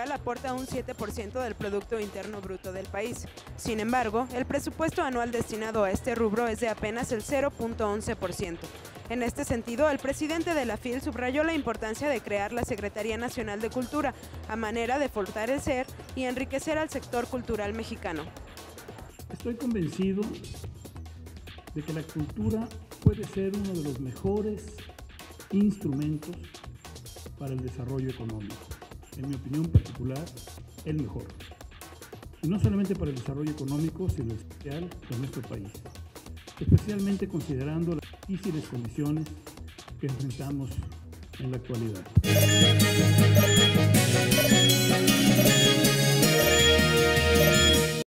cultural aporta un 7% del Producto Interno Bruto del país. Sin embargo, el presupuesto anual destinado a este rubro es de apenas el 0.11%. En este sentido, el presidente de la FIL subrayó la importancia de crear la Secretaría Nacional de Cultura, a manera de fortalecer y enriquecer al sector cultural mexicano. Estoy convencido de que la cultura puede ser uno de los mejores instrumentos para el desarrollo económico. En mi opinión particular, el mejor. Y no solamente para el desarrollo económico, sino social de nuestro país, especialmente considerando las difíciles condiciones que enfrentamos en la actualidad.